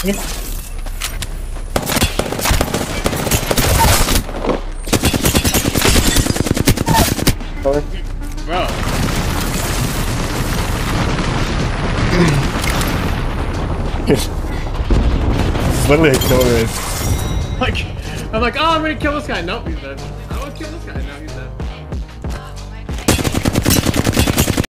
Bro. It's literally a kill race. Like, I'm like, oh, I'm gonna kill this guy. Nope, he's dead.